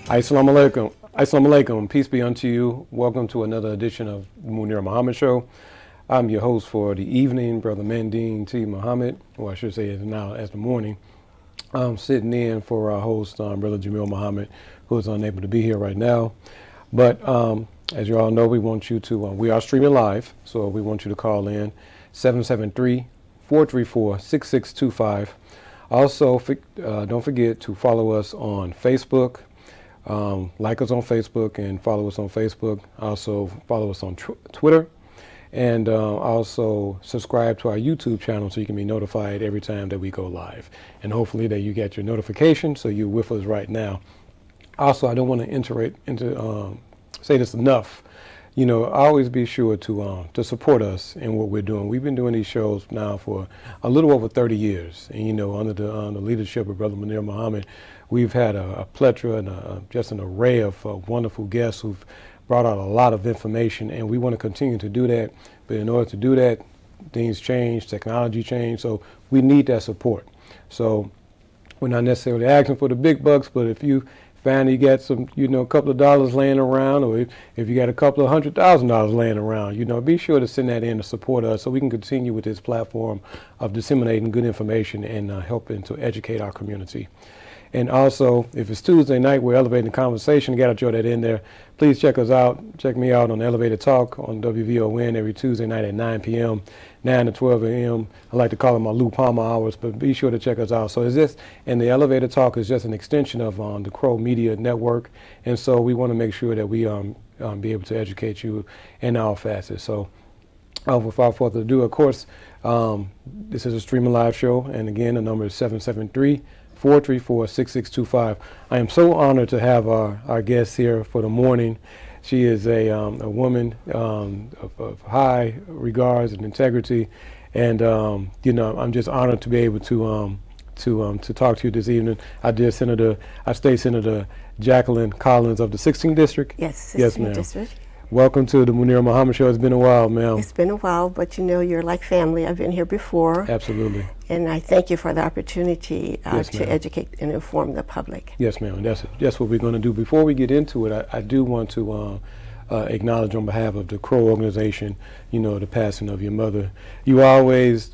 Assalamu alaikum. Assalamu alaikum. Peace be unto you. Welcome to another edition of Munir Muhammad Show. I'm your host for the evening, Brother Mandine T. Muhammad, or I should say it's now as the morning. I'm sitting in for our host, Brother Jamil Muhammad, who is unable to be here right now. But as you all know, we want you to, we are streaming live, so we want you to call in 773-434-6625. Also, don't forget to follow us on Facebook. Like us on Facebook and follow us on Facebook. Also follow us on Twitter, and also subscribe to our YouTube channel so you can be notified every time that we go live. And hopefully that you get your notification so you're with us right now. Also, I don't want to say this enough. You know, always be sure to support us in what we're doing. We've been doing these shows now for a little over 30 years. And, you know, under the leadership of Brother Munir Muhammad, we've had a plethora and just an array of wonderful guests who've brought out a lot of information, and we want to continue to do that. But in order to do that, things change, technology change, so we need that support. So we're not necessarily asking for the big bucks, but if you find you got some, you know, a couple of dollars laying around, or if you got a couple of $100,000 laying around, you know, be sure to send that in to support us so we can continue with this platform of disseminating good information and helping to educate our community. And also, if it's Tuesday night, we're elevating the conversation. Got to throw that in there. Please check us out. Check me out on Elevated Talk on WVON every Tuesday night at 9 p.m., 9 to 12 a.m. I like to call them my Lou Palmer hours, but be sure to check us out. So and the Elevated Talk is just an extension of the Crow Media Network. And so we want to make sure that we be able to educate you in all facets. So without further ado, of course, this is a streaming live show. And again, the number is 773-434-6625. I am so honored to have our guest here for the morning. She is a woman of high regards and integrity, and you know, I'm just honored to be able to talk to you this evening. State Senator Jacqueline Collins of the 16th District. Yes, 16th yes, ma'am. District. Welcome to the Munir Muhammad Show. It's been a while, ma'am. It's been a while, but you know, you're like family. I've been here before. Absolutely. And I thank you for the opportunity Yes, to educate and inform the public. Yes, ma'am. That's what we're going to do. Before we get into it, I do want to acknowledge on behalf of the Crow organization, you know, the passing of your mother. You always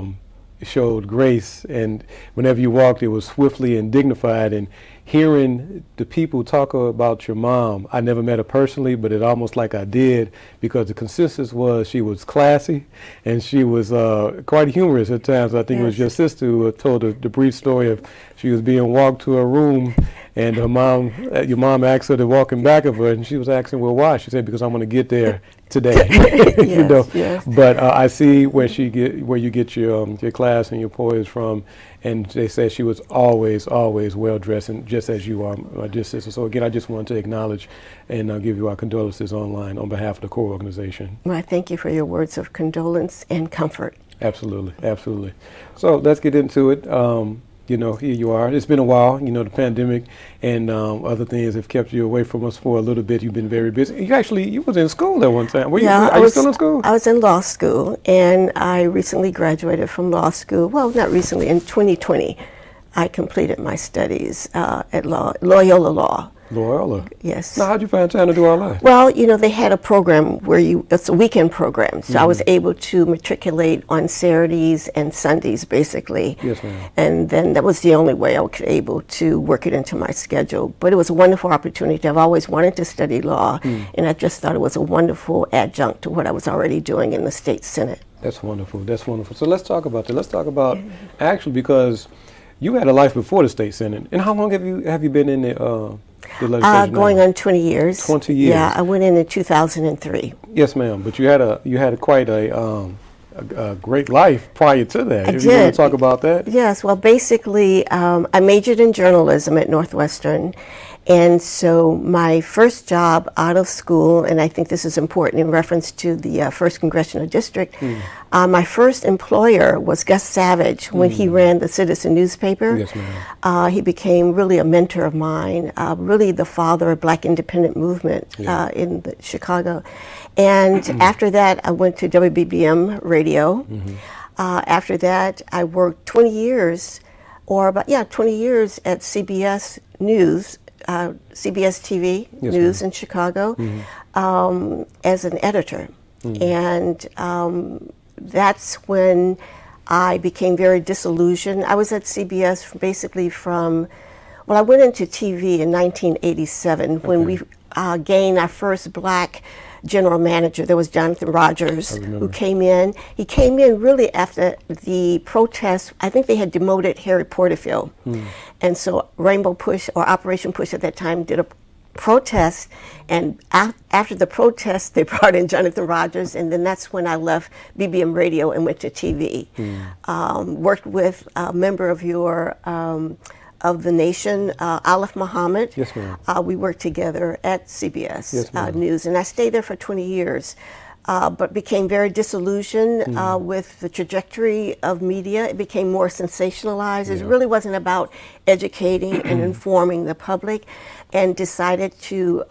showed grace, and whenever you walked, it was swiftly and dignified. And hearing the people talk about your mom, I never met her personally, but it almost like I did, because the consensus was she was classy and she was quite humorous at times. I think It was your sister who told the brief story of she was being walked to her room, and your mom asked her to walk in back of her, and she was asking, well, why? She said, because I'm going to get there today. You know. Yes. But I see where you get your class and your poise from, and they said she was always well dressed, and just as you are, my dear sister. So again, I just wanted to acknowledge and give you our condolences online on behalf of the Crow organization. Well, I thank you for your words of condolence and comfort. Absolutely, absolutely. So let's get into it. You know, here you are. It's been a while. You know, the pandemic and other things have kept you away from us for a little bit. You've been very busy. You was in school at one time. Are you still in school? I was in law school, and I recently graduated from law school. Well, not recently, in 2020. I completed my studies at Loyola Law. Loyola? Yes. Now, how'd you find time to do all that? Well, you know, they had a program where it's a weekend program. So I was able to matriculate on Saturdays and Sundays, basically. Yes, ma'am. And then that was the only way I was able to work it into my schedule. But it was a wonderful opportunity. I've always wanted to study law, and I just thought it was a wonderful adjunct to what I was already doing in the state Senate. That's wonderful. That's wonderful. So let's talk about that. Let's talk about, actually, because you had a life before the state Senate. And how long have you been in the legislature? Going on 20 years. 20 years. Yeah, I went in 2003. Yes, ma'am. But you had quite a great life prior to that. I did. You want to talk about that? Yes. Well, basically, I majored in journalism at Northwestern. And so my first job out of school, and I think this is important in reference to the 1st Congressional District, my first employer was Gus Savage when he ran the Citizen newspaper. Yes, ma'am. He became really a mentor of mine, really the father of Black independent movement in Chicago. And after that, I went to WBBM Radio. After that, I worked 20 years, or about 20 years at CBS News, CBS TV Yes, News ma'am. in Chicago as an editor. And that's when I became very disillusioned. I was at CBS basically from, well, I went into TV in 1987 when we gained our first black general manager. There was Jonathan Rogers who came in. He came in really after the protests. I think they had demoted Harry Porterfield. And so Rainbow Push, or Operation Push at that time, did a protest, and after the protest they brought in Jonathan Rogers, and then that's when I left BBM Radio and went to TV. Worked with a member of your of the nation, Aleph Muhammad. Yes, ma'am. We worked together at CBS Yes, ma'am. News, and I stayed there for 20 years. But became very disillusioned with the trajectory of media. It became more sensationalized. It really wasn't about educating and informing the public, and decided to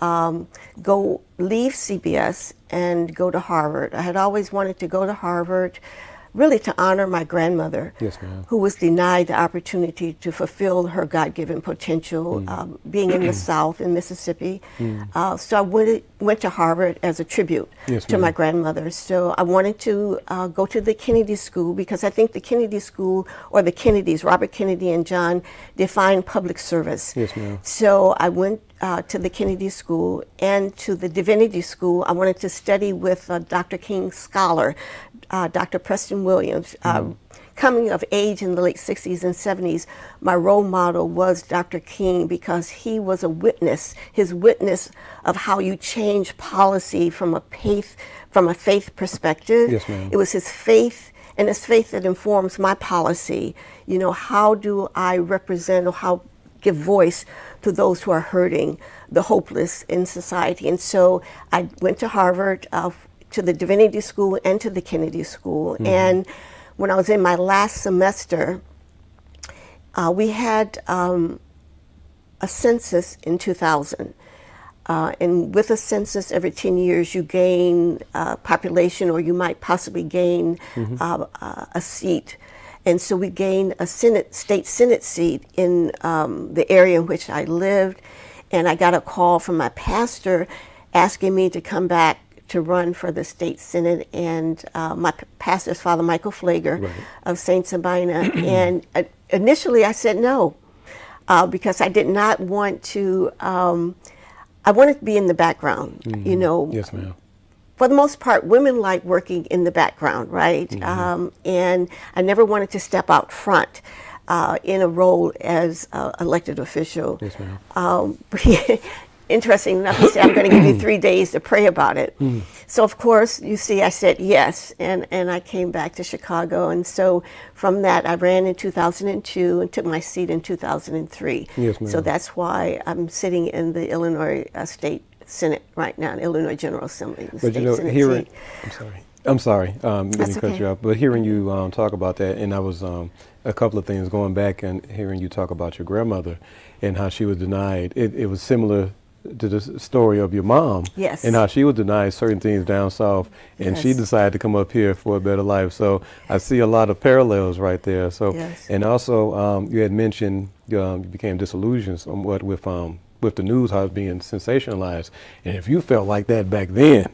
leave CBS and go to Harvard. I had always wanted to go to Harvard, really to honor my grandmother, Yes, ma'am. who was denied the opportunity to fulfill her God-given potential, being in the South, in Mississippi. So I went to Harvard as a tribute Yes, to ma'am. my grandmother. So I wanted to go to the Kennedy School, because I think the Kennedy School, or the Kennedys, Robert Kennedy and John, defined public service. Yes, ma'am. So I went to the Kennedy School and to the Divinity School. I wanted to study with Dr. King's scholar, Dr. Preston Williams. Coming of age in the late 60s and 70s, my role model was Dr. King, because he was a witness, his witness of how you change policy from a faith perspective. Yes, ma'am. It was his faith, and it's faith that informs my policy. You know, how do I represent, or how give voice to those who are hurting, the hopeless in society? And so I went to Harvard, to the Divinity School and to the Kennedy School. And when I was in my last semester, we had a census in 2000. And with a census, every 10 years you gain population, or you might possibly gain a seat. And so we gained a state Senate seat in the area in which I lived. And I got a call from my pastor asking me to come back to run for the state Senate. And my pastor is Father Michael Flager of St. Sabina. And initially I said no, because I did not want to, I wanted to be in the background, you know. Yes, ma'am. For the most part, women like working in the background, right? And I never wanted to step out front in a role as an elected official. Yes, ma'am. Interesting enough, he said, I'm going to give you 3 days to pray about it. So, of course, you see, I said yes, and I came back to Chicago. And so from that, I ran in 2002 and took my seat in 2003. Yes, ma'am. So that's why I'm sitting in the Illinois State Senate right now, Illinois General Assembly. The But state you know, Senate hearing, seat. I'm sorry, let That's me cut okay. you off. But hearing you talk about that, and I was a couple of things going back and hearing you talk about your grandmother and how she was denied. It was similar to the story of your mom, Yes. and how she was denied certain things down south, and she Yes. decided to come up here for a better life. So I see a lot of parallels right there. So, Yes. and also you had mentioned you became disillusioned somewhat with the news, how it's being sensationalized, and if you felt like that back then,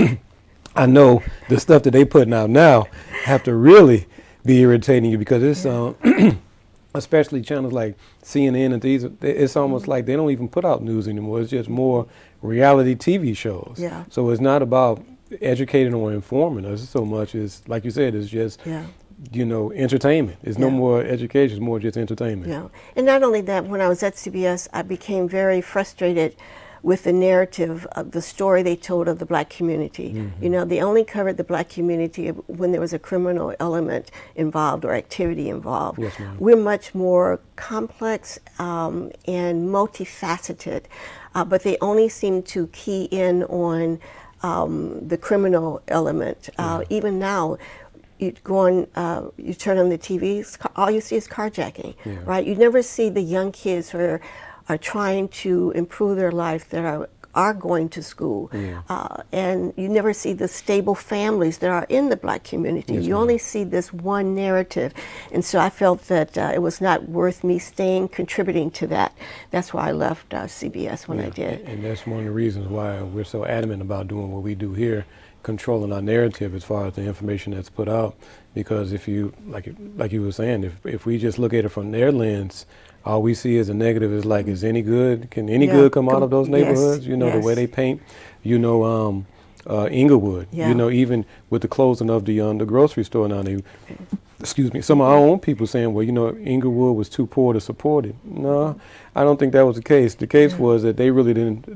I know the stuff that they putting out now have to really be irritating you, because it's especially channels like CNN and these, it's almost like they don't even put out news anymore. It's just more reality TV shows. Yeah. So it's not about educating or informing us so much as, like you said, it's just, you know, entertainment. It's no more education, it's more just entertainment. Yeah. And not only that, when I was at CBS, I became very frustrated with the narrative of the story they told of the black community. You know, they only covered the black community when there was a criminal element involved or activity involved. Yes, ma'am. We're much more complex and multifaceted, but they only seem to key in on the criminal element. Even now, you go on, you turn on the TV, all you see is carjacking, right? You never see the young kids who are trying to improve their life, that are are going to school. Yeah. And you never see the stable families that are in the Black community. Yes, you ma'am. only see this one narrative. And so I felt that it was not worth me staying, contributing to that. That's why I left CBS when I did. And that's one of the reasons why we're so adamant about doing what we do here, controlling our narrative as far as the information that's put out. Because if you, like you were saying, if we just look at it from their lens, all we see is a negative. Is like, is any good? Can any good come out of those neighborhoods? You know, the way they paint. You know, Inglewood. Yeah. You know, even with the closing of the grocery store now, excuse me, some of our own people saying, well, you know, Inglewood was too poor to support it. No, I don't think that was the case. The case was that they really didn't,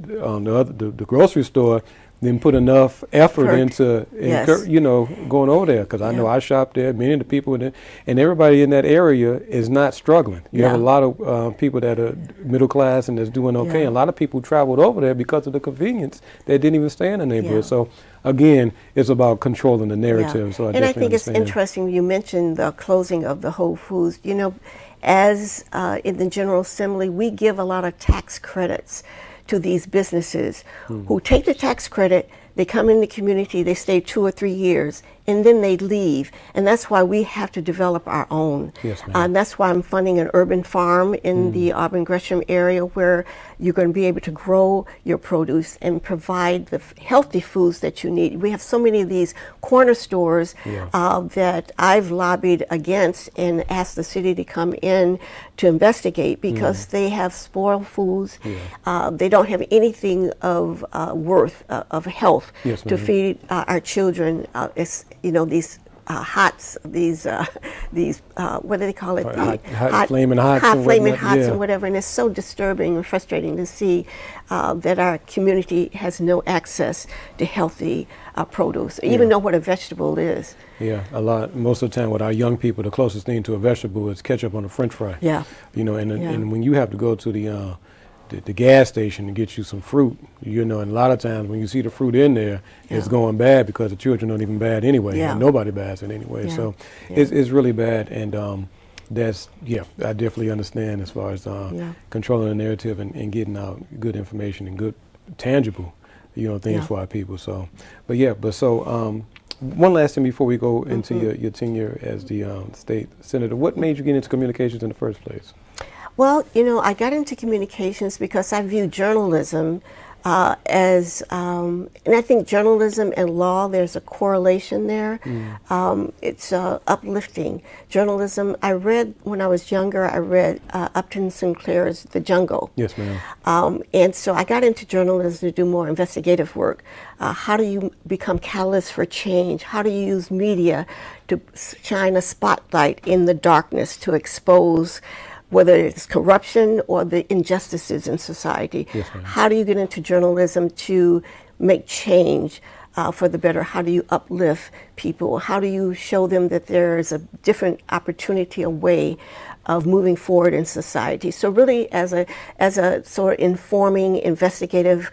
the grocery store didn't put enough effort into, you know, going over there. Because I know I shopped there, many of the people in there, and everybody in that area is not struggling. You have a lot of people that are middle class and that's doing okay. A lot of people traveled over there because of the convenience. They didn't even stay in the neighborhood. So again, it's about controlling the narrative. So I think it's interesting you mentioned the closing of the Whole Foods. You know, as in the General Assembly, we give a lot of tax credits to these businesses who take the tax credit, they come in the community, they stay 2 or 3 years, and then they leave. And that's why we have to develop our own. Yes, ma'am. That's why I'm funding an urban farm in the Auburn-Gresham area where you're going to be able to grow your produce and provide the healthy foods that you need. We have so many of these corner stores that I've lobbied against and asked the city to come in to investigate because they have spoiled foods. They don't have anything of worth, of health to feed our children. It's, you know, these hots, these what do they call it? Flaming hots and whatever. And it's so disturbing and frustrating to see that our community has no access to healthy produce, even know what a vegetable is. Yeah, a lot. Most of the time with our young people, the closest thing to a vegetable is ketchup on a French fry. Yeah. You know, and when you have to go to the gas station to get you some fruit, you know, and a lot of times when you see the fruit in there, it's going bad because the children don't even bad anyway. And nobody bads it anyway. So it's really bad. And that's, I definitely understand as far as controlling the narrative and getting out good information and good, tangible, you know, things for our people. So, so one last thing before we go into your tenure as the state senator. What made you get into communications in the first place? Well, you know, I got into communications because I view journalism as, and I think journalism and law, there's a correlation there. It's uplifting. Journalism, I read, when I was younger, I read Upton Sinclair's The Jungle. Yes, ma'am. And so I got into journalism to do more investigative work. How do you become catalysts for change? How do you use media to shine a spotlight in the darkness to expose whether it's corruption or the injustices in society? How do you get into journalism to make change for the better? How do you uplift people? How do you show them that there is a different opportunity, a way of moving forward in society? So really as a sort of informing, investigative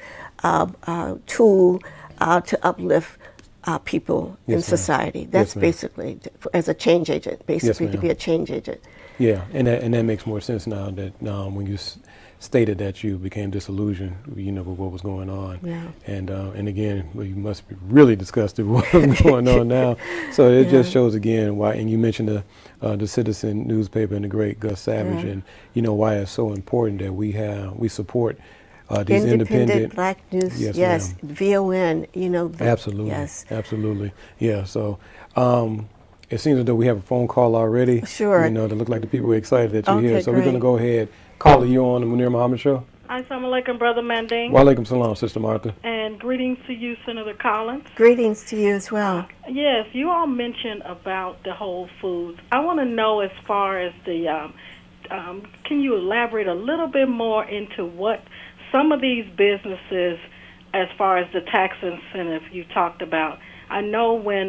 tool to uplift people in society. That's basically, as a change agent, basically to be a change agent. Yeah, and that makes more sense now that when you stated that you became disillusioned, you know, with what was going on. And again, well, you must be really disgusted with what's going on now. So it just shows again why. And you mentioned the Citizen newspaper and the great Gus Savage, and you know why it's so important that we support these independent Black news. Yes, VON. You know. Absolutely. Yes. Absolutely. Yeah. So. It seems as though we have a phone call already. Sure. You know, to look like the people are excited that you're here. So we're going to go ahead. Caller, you on the Munir Muhammad Show? Assalamu alaikum, Brother Manding. Wa alaikum salam, Sister Martha. And greetings to you, Senator Collins. Greetings to you as well. Yes, you all mentioned about the Whole Foods. I want to know as far as the, can you elaborate a little bit more into what some of these businesses, as far as the tax incentive you talked about? I know when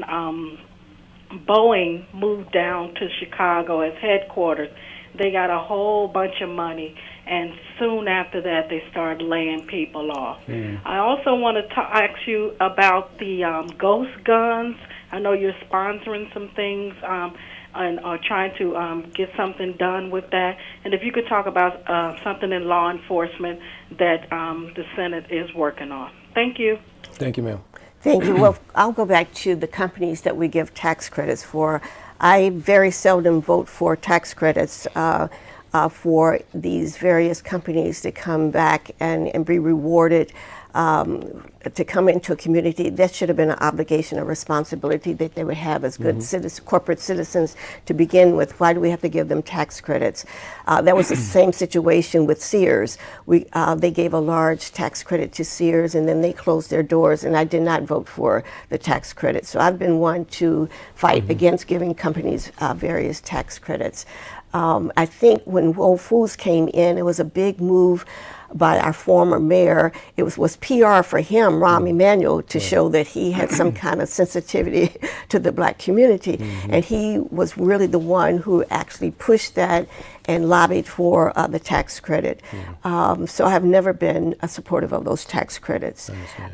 Boeing moved down to Chicago as headquarters, they got a whole bunch of money, and soon after that they started laying people off. I also want to ask you about the ghost guns. I know you're sponsoring some things and are trying to get something done with that. And if you could talk about something in law enforcement that the Senate is working on. Thank you. Thank you, ma'am. Thank you. Well, I'll go back to the companies that we give tax credits for. I very seldom vote for tax credits for these various companies to come back and be rewarded to come into a community. That should have been an obligation, a responsibility that they would have as good corporate citizens to begin with. Why do we have to give them tax credits? That was the same situation with Sears. They gave a large tax credit to Sears, and then they closed their doors, and I did not vote for the tax credit. So I've been one to fight against giving companies various tax credits. I think when Whole Foods came in, it was a big move by our former mayor. It was PR for him, Rahm Emanuel, to show that he had some kind of sensitivity to the black community. And he was really the one who actually pushed that and lobbied for the tax credit. So I have never been supportive of those tax credits.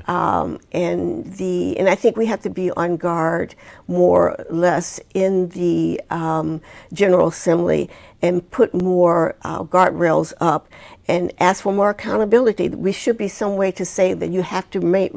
And I think we have to be on guard more or less in the General Assembly and put more guardrails up and ask for more accountability. We should be some way to say that you have to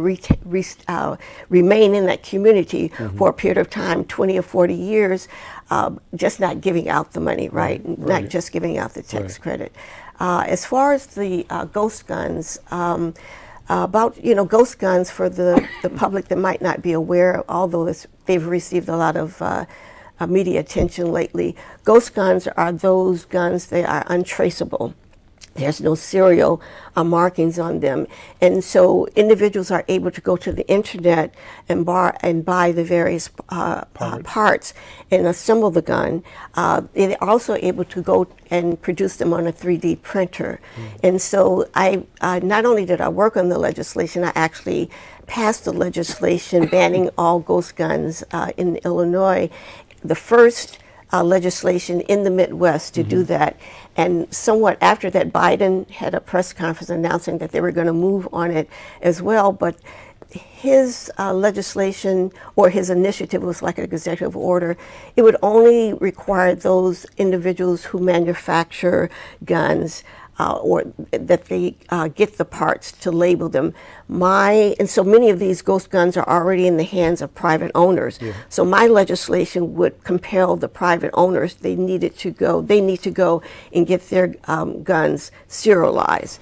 remain in that community for a period of time, 20 or 40 years, just not giving out the money, right? Not just giving out the tax credit. As far as the ghost guns, about ghost guns for the public that might not be aware, although they've received a lot of media attention lately. Ghost guns are those guns that are untraceable. There's no serial markings on them. And so individuals are able to go to the internet and buy the various parts and assemble the gun. They're also able to go and produce them on a 3D printer. And so I not only did I work on the legislation, I actually passed the legislation banning all ghost guns in Illinois. The first legislation in the Midwest to do that. And somewhat after that, Biden had a press conference announcing that they were going to move on it as well. But his legislation or his initiative was like an executive order. It would only require those individuals who manufacture guns or that they get the parts to label them. And so many of these ghost guns are already in the hands of private owners. So my legislation would compel the private owners, they need to go and get their guns serialized.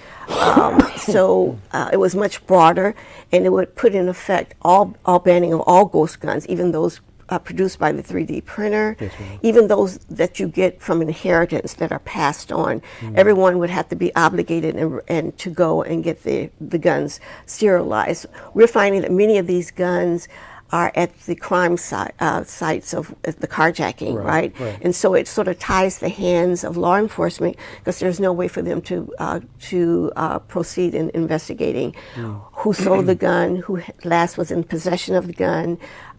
So it was much broader, and it would put in effect all banning of all ghost guns, even those produced by the 3D printer, even those that you get from inheritance that are passed on. Everyone would have to be obligated and to go and get the guns serialized. We're finding that many of these guns are at the crime sites of the carjacking, right? And so it sort of ties the hands of law enforcement because there's no way for them to proceed in investigating who sold the gun, who last was in possession of the gun,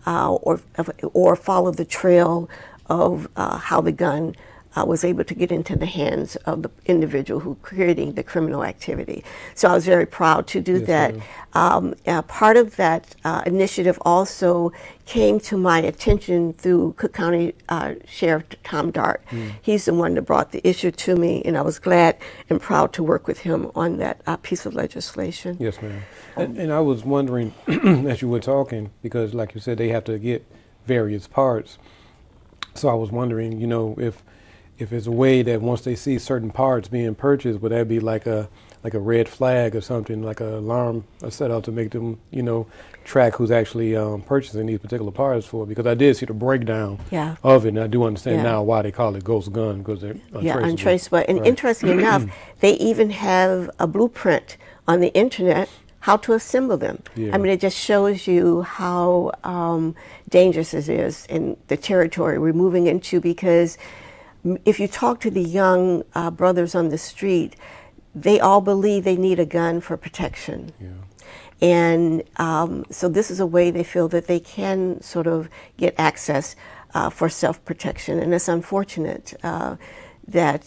or follow the trail of how the gun was able to get into the hands of the individual who created the criminal activity. So I was very proud to do that. Part of that initiative also came to my attention through Cook County Sheriff Tom Dart. He's the one that brought the issue to me, and I was glad and proud to work with him on that piece of legislation. Yes, ma'am. And I was wondering, as you were talking, because like you said, they have to get various parts. So I was wondering, if it's a way that once they see certain parts being purchased, would that be like a red flag or something, like an alarm set up to make them, track who's actually purchasing these particular parts for? Because I did see the breakdown of it, and I do understand now why they call it ghost gun, because they're untraceable. Yeah, untraceable. And interesting enough, they even have a blueprint on the internet how to assemble them. I mean, it just shows you how dangerous it is in the territory we're moving into, because if you talk to the young brothers on the street, they all believe they need a gun for protection. And so this is a way they feel that they can sort of get access for self-protection. And it's unfortunate that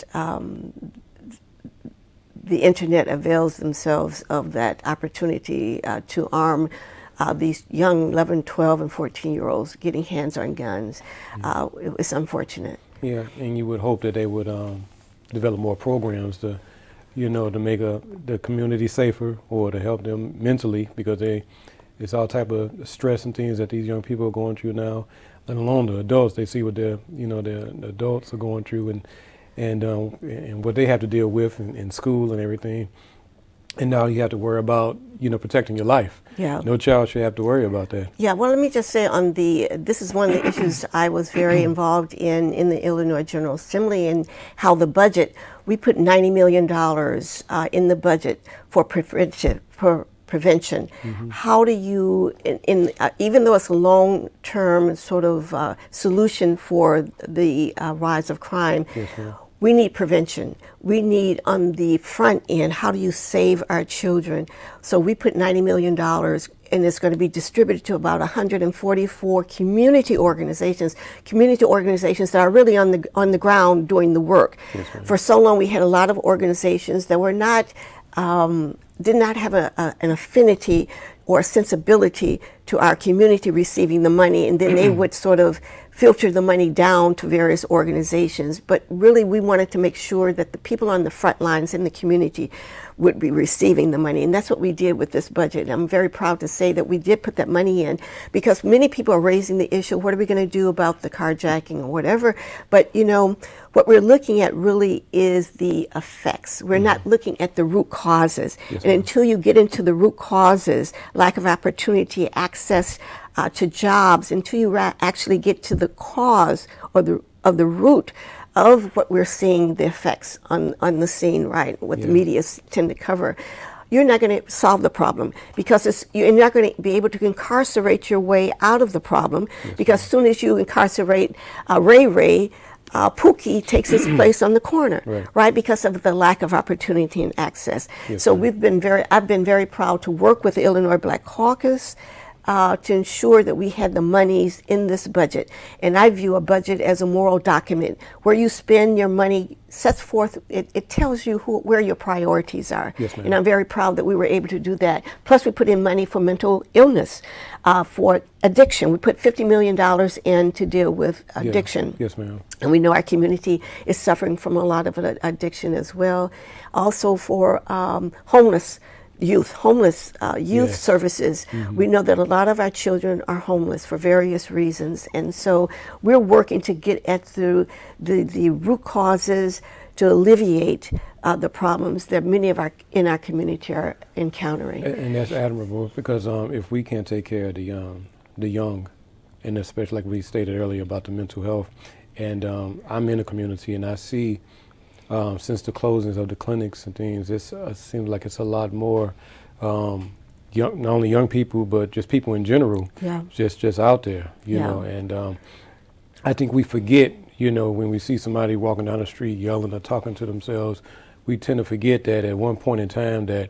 the internet avails themselves of that opportunity to arm these young 11, 12, and 14-year-olds getting hands on guns. It was unfortunate. Yeah, and you would hope that they would develop more programs to, to make the community safer or to help them mentally, because it's all type of stress and things that these young people are going through now. Let alone the adults, they see what the adults are going through and what they have to deal with in school and everything. And now you have to worry about, protecting your life. Yeah. No child should have to worry about that. Yeah, well, let me just say this is one of the issues I was very involved in the Illinois General Assembly, and how the budget, we put $90 million in the budget for prevention. Mm-hmm. How do you, even though it's a long-term sort of solution for the rise of crime, yes, we need prevention. We need, on the front end, how do you save our children? So we put $90 million, and it's going to be distributed to about 144 community organizations that are really on the ground doing the work. Yes, for so long, we had a lot of organizations that were not, did not have an affinity or a sensibility to our community receiving the money, and then they would sort of filter the money down to various organizations. But really, we wanted to make sure that the people on the front lines in the community would be receiving the money, and that's what we did with this budget. And I'm very proud to say that we did put that money in, because many people are raising the issue, what are we going to do about the carjacking or whatever? But what we're looking at really is the effects. We're not looking at the root causes. Yes, and until you get into the root causes, lack of opportunity, access to jobs, until you actually get to the cause or the root of what we're seeing, the effects on the scene, right, what the media tend to cover, you're not going to solve the problem, because you're not going to be able to incarcerate your way out of the problem, because as soon as you incarcerate Ray, Pookie takes his place on the corner, right, because of the lack of opportunity and access. Yes, so I've been very proud to work with the Illinois Black Caucus to ensure that we had the monies in this budget. And I view a budget as a moral document. Where you spend your money sets forth, it tells you where your priorities are. Yes, ma'am. And I'm very proud that we were able to do that. Plus, we put in money for mental illness, for addiction. We put $50 million in to deal with addiction. Yes, ma'am. And we know our community is suffering from a lot of addiction as well. Also for homeless youth services. Mm-hmm. We know that a lot of our children are homeless for various reasons, and so we're working to get at the root causes to alleviate the problems that many of in our community are encountering. And that's admirable, because if we can't take care of the young, and especially like we stated earlier about the mental health, and I'm in a community and I see since the closings of the clinics and things, it seems like it's a lot more not only young people, but just people in general, just out there, you know. And I think we forget, when we see somebody walking down the street yelling or talking to themselves, we tend to forget that at one point in time that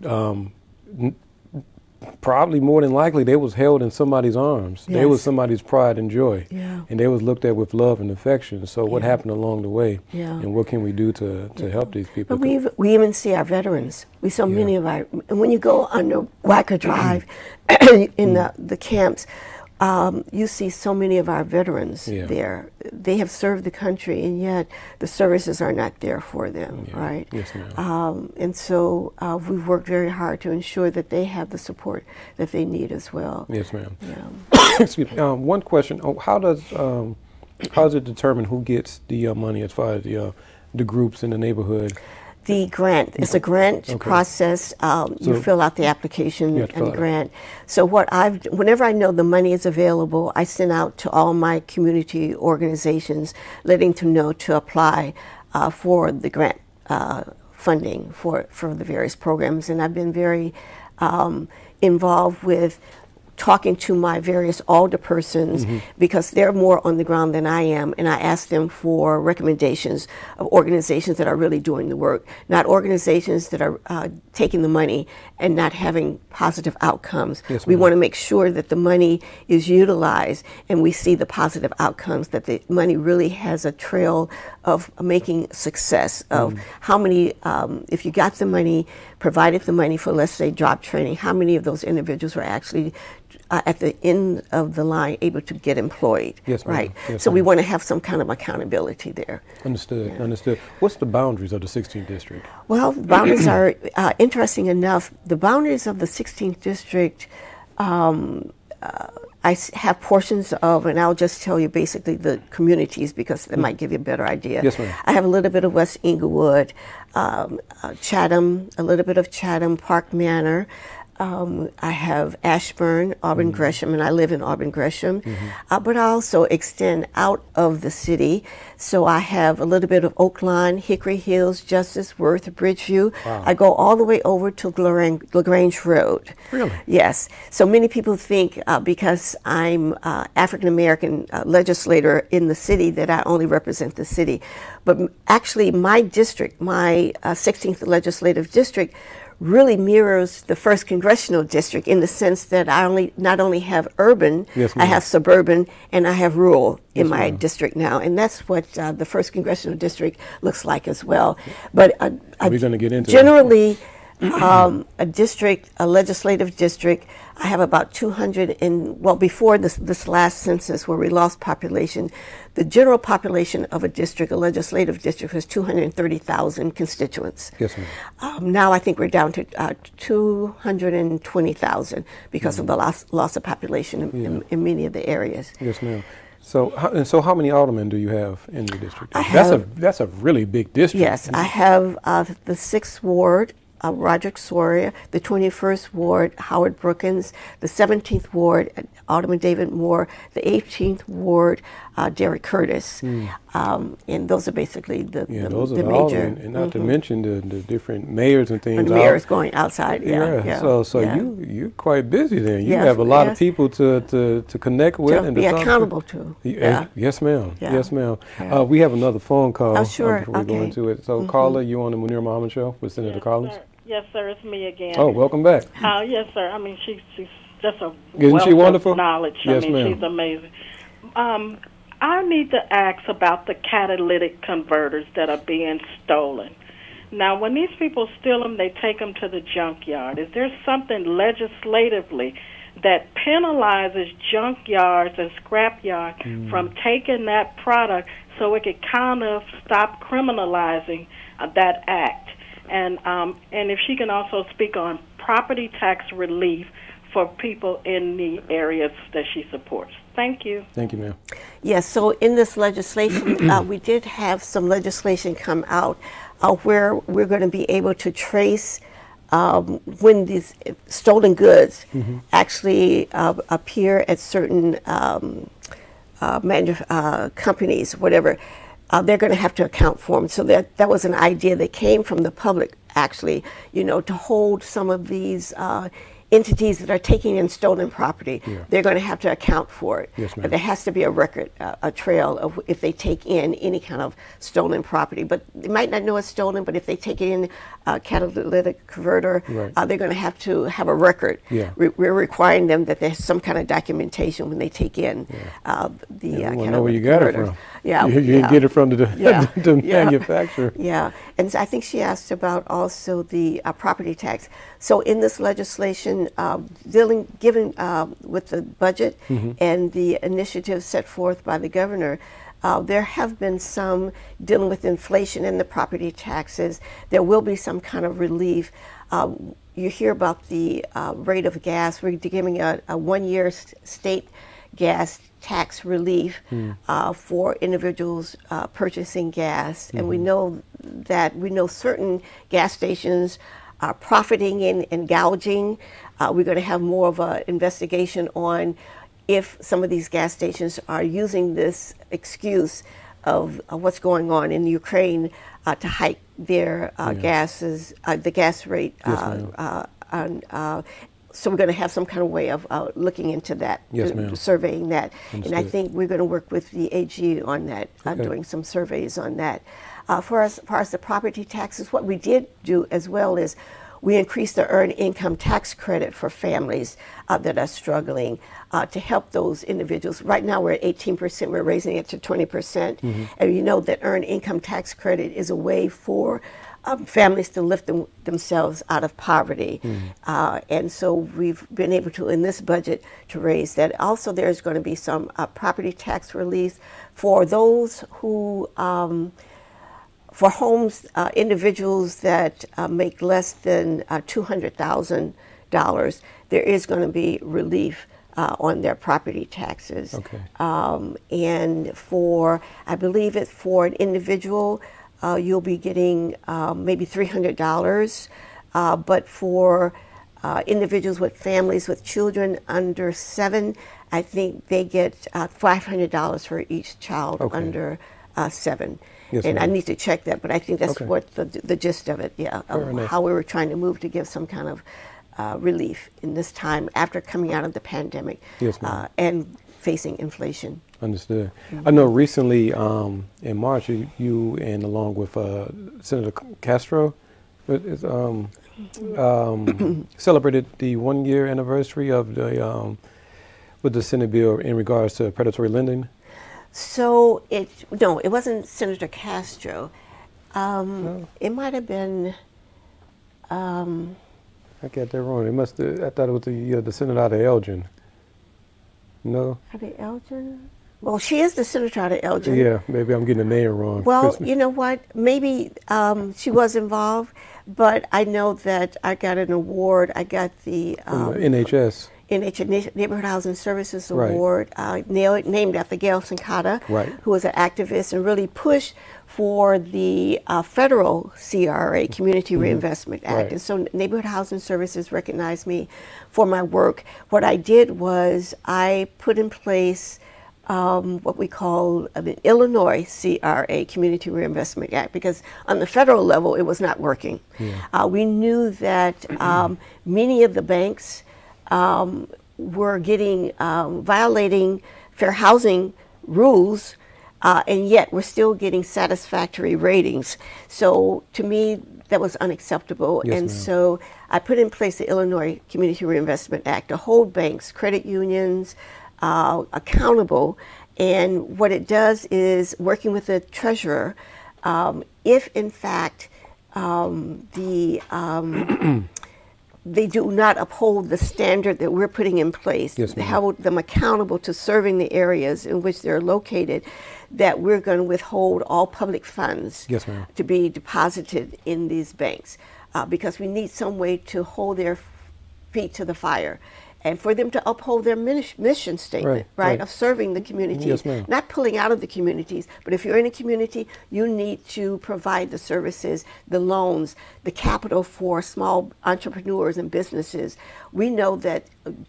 probably more than likely they was held in somebody's arms. They was somebody's pride and joy. And they was looked at with love and affection. So what happened along the way? And what can we do to help these people? But we even see our veterans. We saw many of our, and when you go under Wacker Drive in the camps, you see so many of our veterans there. They have served the country, and yet the services are not there for them, right? Yes, ma'am. And so we've worked very hard to ensure that they have the support that they need as well. Yes, ma'am. Excuse me. One question: how does it determine who gets the money as far as the groups in the neighborhood? The grant. It's a grant process. You fill out the application and the grant. So whenever I know the money is available, I send out to all my community organizations, letting them know to apply for the grant funding for the various programs. And I've been very involved with talking to my various alderpersons, because they're more on the ground than I am, and I ask them for recommendations of organizations that are really doing the work, not organizations that are taking the money and not having positive outcomes. Yes, we want to make sure that the money is utilized and we see the positive outcomes, that the money really has a trail of making success of how many, if you got the money, provided the money for, let's say, job training, how many of those individuals were actually at the end of the line able to get employed? Yes, ma'am. Right. Yes, so we ma'am. want to have some kind of accountability there. Understood. Understood. What's the boundaries of the 16th district? Well, boundaries are interesting enough. The boundaries of the 16th district, have portions of, and I'll just tell you basically the communities because that might give you a better idea. Yes, ma'am. I have a little bit of West Inglewood, Chatham, a little bit of Chatham, Park Manor. I have Ashburn, Auburn Gresham, and I live in Auburn Gresham. But I also extend out of the city. So I have a little bit of Oakland, Hickory Hills, Justice, Worth, Bridgeview. Wow. I go all the way over to LaGrange Road. Really? Yes. So many people think because I'm African American legislator in the city that I only represent the city. But actually my district, my 16th legislative district, really mirrors the 1st Congressional District in the sense that I not only have urban, Yes, I ma'am. have suburban, and I have rural in Yes, my ma'am. district now. And that's what the 1st Congressional District looks like as well. But We're going to get into generally, a district, a legislative district, I have about 200 before this last census where we lost population, the general population of a district, a legislative district, was 230,000 constituents. Yes, ma'am. Now I think we're down to 220,000 because of the loss of population in many of the areas. Yes, ma'am. So, how many aldermen do you have in your district? I That's a really big district. Yes, I have the 6th Ward, Roderick Soria, the 21st Ward, Howard Brookins, the 17th Ward, Alderman David Moore, the 18th Ward, Derek Curtis. And those are basically the those are the the major. aldermen, and not to mention the different mayors and things. And the mayor's going outside, yeah. So yeah. you're quite busy then. You Yes, have a lot yes. of people to connect with To and be to talk accountable to. Yeah. Yes, ma'am. Yeah. Yes, ma'am. Yeah. We have another phone call Oh, sure. before we go Okay. into it. So, Carla, you on the Munir Muhammad Show with Senator Collins? Sir. Yes, sir. It's me again. Oh, welcome back. Yes, sir. I mean, she's just a Isn't wealth she wonderful? of knowledge. Yes, I mean, ma'am. she's amazing. I need to ask about the catalytic converters that are being stolen. Now, when these people steal them, they take them to the junkyard. Is there something legislatively that penalizes junkyards and scrapyards from taking that product so it could kind of stop criminalizing that act? And if she can also speak on property tax relief for people in the areas that she supports. Thank you. Thank you, ma'am. Yes, so in this legislation, we did have some legislation come out where we're going to be able to trace when these stolen goods actually appear at certain companies, whatever. They're going to have to account for them. So that was an idea that came from the public, actually, to hold some of these entities that are taking in stolen property. Yeah. They're going to have to account for it. Yes, ma'am. There has to be a record, a trail of if they take in any kind of stolen property. But they might not know it's stolen, but if they take in a catalytic converter, Right. they're going to have a record. Yeah. We're requiring them that there's some kind of documentation when they take in the We want to know catalytic where you got it converters. from. Yeah, You didn't get it from the Yeah, the yeah. manufacturer. Yeah, and I think she asked about also the property tax. So in this legislation, given with the budget and the initiatives set forth by the governor, there have been some dealing with inflation and the property taxes. There will be some kind of relief. You hear about the rate of gas. We're giving a 1-year state gas tax relief for individuals purchasing gas. And we know certain gas stations are profiting and gouging. We're going to have more of an investigation on if some of these gas stations are using this excuse of what's going on in Ukraine to hike their gases, the gas rate. Yes, ma'am. So we're going to have some kind of way of looking into that, Yes, ma'am. surveying that. And I Understood. think we're going to work with the AG on that, Okay. doing some surveys on that. As far as the property taxes, what we did do as well is we increased the earned income tax credit for families that are struggling to help those individuals. Right now we're at 18%, we're raising it to 20%. And you know that earned income tax credit is a way for families to lift themselves out of poverty. And so we've been able to, in this budget, to raise that. Also, there's going to be some property tax relief for those who, for homes, individuals that make less than $200,000, there is going to be relief on their property taxes. Okay. And for, I believe it's for an individual, you'll be getting maybe $300, but for individuals with families with children under 7, I think they get $500 for each child under 7. Yes, and ma'am. I need to check that, but I think that's Okay. what the gist of it, yeah, Fair of enough. how we were trying to move to give some kind of relief in this time after coming out of the pandemic. Yes, ma'am. And facing inflation. Understood. I know recently in March, you and along with Senator Castro celebrated the 1-year anniversary of the with the Senate bill in regards to predatory lending. So it wasn't Senator Castro. It might have been. I got that wrong. It must. I thought it was the senator out of Elgin. No. Out of Elgin? Well, she is the senator out of Elgin. Yeah, maybe I'm getting the name wrong. Well, you know what? Maybe she was involved, but I know that I got an award. I got the NHS. Neighborhood Housing Services Right. Award, named after Gail Sincata, Right. who was an activist and really pushed for the federal CRA, Community Reinvestment Act. Right. And so Neighborhood Housing Services recognized me for my work. What I did was I put in place what we call the Illinois CRA, Community Reinvestment Act, because on the federal level it was not working. Yeah. We knew that many of the banks were getting violating fair housing rules, and yet we're still getting satisfactory ratings. So to me, that was unacceptable. Yes, and ma'am. so I put in place the Illinois Community Reinvestment Act to hold banks, credit unions accountable. And what it does is working with the treasurer, if in fact they do not uphold the standard that we're putting in place, Yes, ma'am. hold them accountable to serving the areas in which they're located, that we're going to withhold all public funds Yes, ma'am. to be deposited in these banks, because we need some way to hold their feet to the fire and for them to uphold their mission statement, right, of serving the communities, Yes, ma'am. not pulling out of the communities. But if you're in a community, you need to provide the services, the loans, the capital for small entrepreneurs and businesses. We know that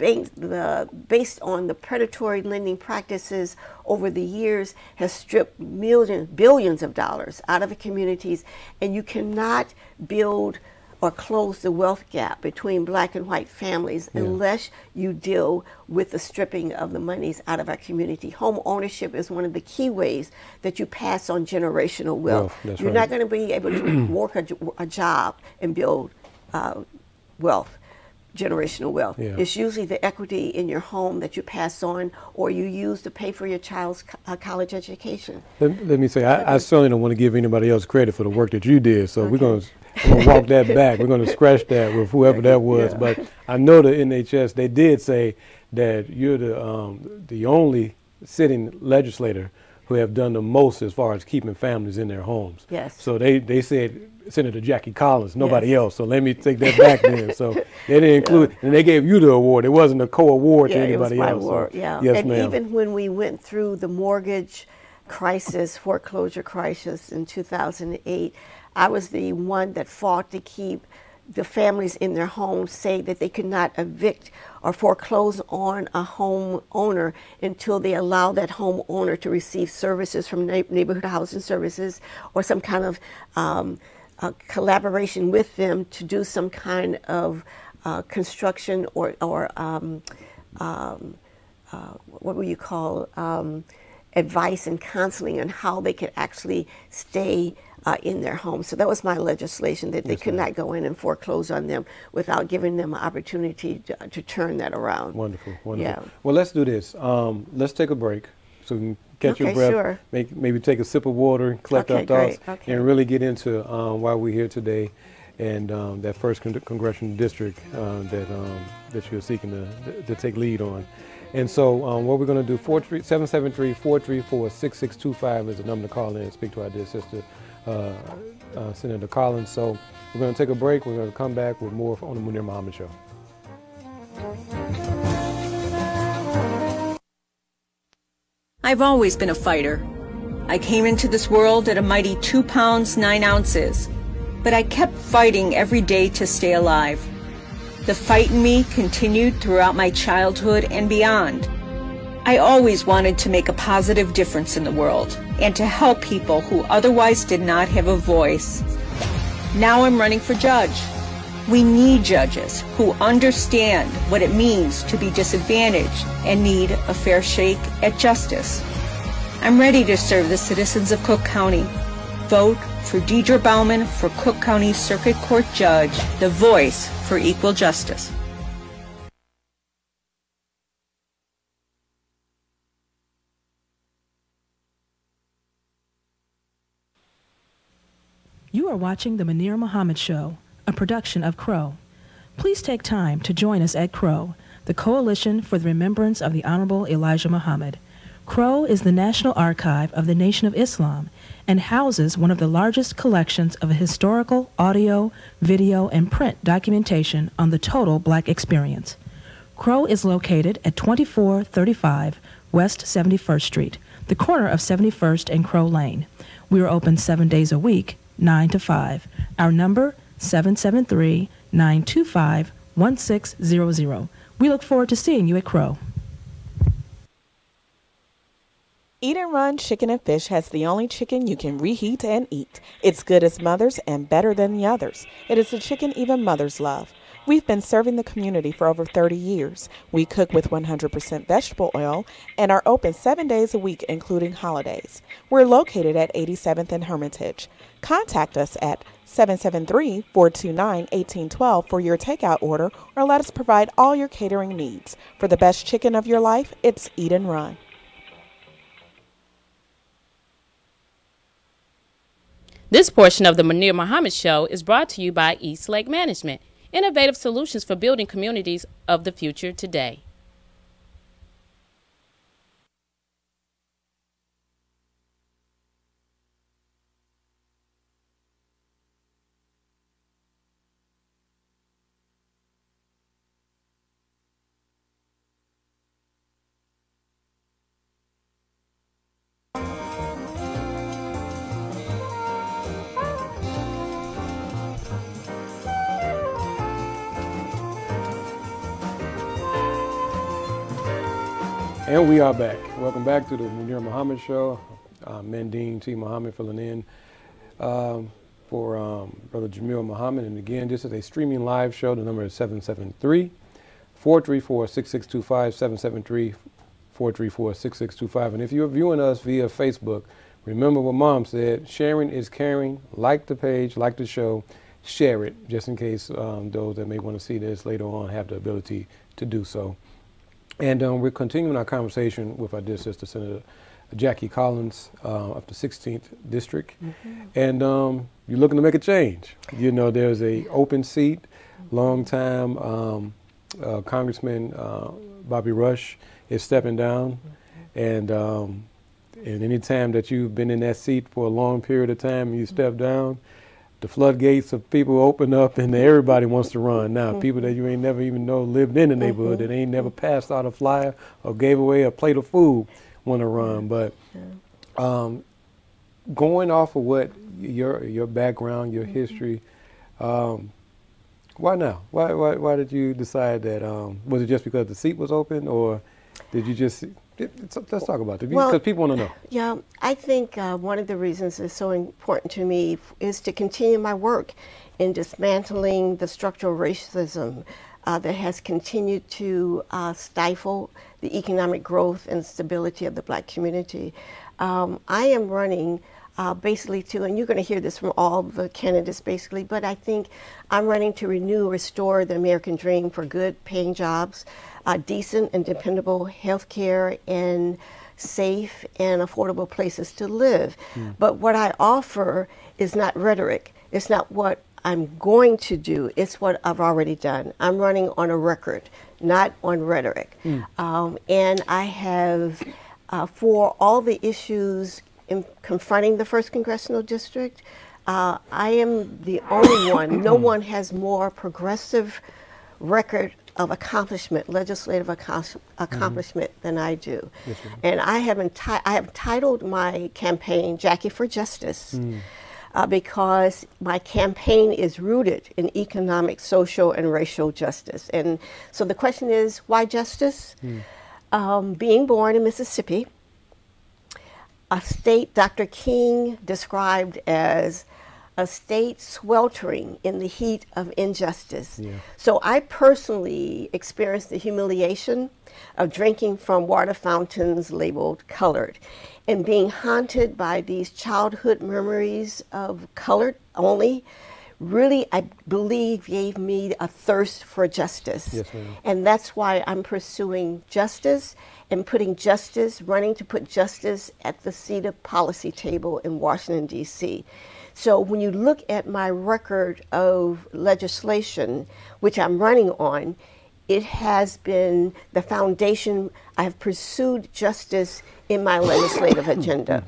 based on the predatory lending practices over the years has stripped billions of dollars out of the communities, and you cannot build or close the wealth gap between black and white families unless you deal with the stripping of the monies out of our community. Home ownership is one of the key ways that you pass on generational wealth. That's You're right. not going to be able to work a job and build wealth, generational wealth. Yeah. It's usually the equity in your home that you pass on or you use to pay for your child's college education. Let me say, I certainly don't want to give anybody else credit for the work that you did. So we're going to walk that back. We're going to scratch that with whoever that was. Yeah. But I know the NHS, they did say that you're the only sitting legislator who have done the most as far as keeping families in their homes. Yes. So they said Senator Jackie Collins, nobody Yes. else. So let me take that back then. So they didn't include, and they gave you the award. It wasn't a co-award to anybody it was my else. award, So, yeah. Yes, and ma'am. even when we went through the mortgage crisis, foreclosure crisis in 2008, I was the one that fought to keep the families in their homes, say that they could not evict or foreclose on a home owner until they allow that home owner to receive services from neighborhood housing services or some kind of collaboration with them to do some kind of construction or what would you call advice and counseling on how they could actually stay in their home. So that was my legislation, that they could not go in and foreclose on them without giving them an opportunity to turn that around. Wonderful, wonderful. Yeah. Well, let's do this. Let's take a break. so we can catch your Okay, breath, sure. maybe take a sip of water, collect Okay, our thoughts, great. Okay. and really get into why we're here today and that first congressional district that you're seeking to take lead on. And so what we're going to do, 773-434-6625 is the number to call in and speak to our dear sister, Senator Collins. So we're going to take a break. We're going to come back with more on the Munir Muhammad Show. I've always been a fighter. I came into this world at a mighty 2 pounds, 9 ounces, but I kept fighting every day to stay alive. The fight in me continued throughout my childhood and beyond. I always wanted to make a positive difference in the world and to help people who otherwise did not have a voice. Now I'm running for judge. We need judges who understand what it means to be disadvantaged and need a fair shake at justice. I'm ready to serve the citizens of Cook County. Vote for Deidre Bauman for Cook County Circuit Court Judge, the voice for equal justice. You are watching The Munir Muhammad Show, a production of Crow. Please take time to join us at Crow, the Coalition for the Remembrance of the Honorable Elijah Muhammad. Crow is the National Archive of the Nation of Islam and houses one of the largest collections of historical, audio, video, and print documentation on the total Black experience. Crow is located at 2435 West 71st Street, the corner of 71st and Crow Lane. We are open 7 days a week, 9 to 5. Our number, 773-925-1600. We look forward to seeing you at Crow. Eat and Run Chicken and Fish has the only chicken you can reheat and eat. It's good as mother's and better than the others. It is the chicken even mothers love. We've been serving the community for over 30 years. We cook with 100% vegetable oil and are open 7 days a week, including holidays. We're located at 87th and Hermitage. Contact us at 773-429-1812 for your takeout order, or let us provide all your catering needs. For the best chicken of your life, it's Eat and Run. This portion of the Munir Muhammad Show is brought to you by East Lake Management, innovative solutions for building communities of the future today. And we are back. Welcome back to the Munir Muhammad Show. Mendine T. Muhammad filling in for Brother Jamil Muhammad. And again, this is a streaming live show. The number is 773-434-6625, 773-434-6625. And if you're viewing us via Facebook, remember what Mom said, sharing is caring. Like the page, like the show, share it, just in case those that may want to see this later on have the ability to do so. And we're continuing our conversation with our dear sister, Senator Jackie Collins of the 16th District. Mm-hmm. And you're looking to make a change. You know, there's a open seat, long time Congressman Bobby Rush is stepping down. Mm-hmm. And any time that you've been in that seat for a long period of time and you step down, the floodgates of people open up and everybody wants to run. Now, people that you ain't never even know lived in the neighborhood, that ain't never passed out a flyer or gave away a plate of food want to run. But going off of what your background, your history, why now? Why did you decide that? Was it just because the seat was open, or did you just... Let's talk about it, because people want to know. Yeah, I think one of the reasons it's so important to me is to continue my work in dismantling the structural racism that has continued to stifle the economic growth and stability of the Black community. I am running basically to, and you're going to hear this from all the candidates basically, but I think I'm running to restore the American dream for good paying jobs, decent and dependable health care, and safe and affordable places to live. But what I offer is not rhetoric. It's not what I'm going to do. It's what I've already done. I'm running on a record, not on rhetoric. And I have, for all the issues in confronting the 1st Congressional District, I am the only one. No one has more progressive record of accomplishment, legislative accomplishment than I do. Yes, and I have titled my campaign Jackie for Justice because my campaign is rooted in economic, social, and racial justice. And so the question is, why justice? Being born in Mississippi, a state Dr. King described as a state sweltering in the heat of injustice. Yeah. So I personally experienced the humiliation of drinking from water fountains labeled colored and being haunted by these childhood memories of colored only really, I believe, gave me a thirst for justice. Yes, ma'am. And that's why I'm pursuing justice and running to put justice at the seat of policy table in Washington, D.C. So when you look at my record of legislation, which I'm running on, it has been the foundation. I have pursued justice in my legislative agenda.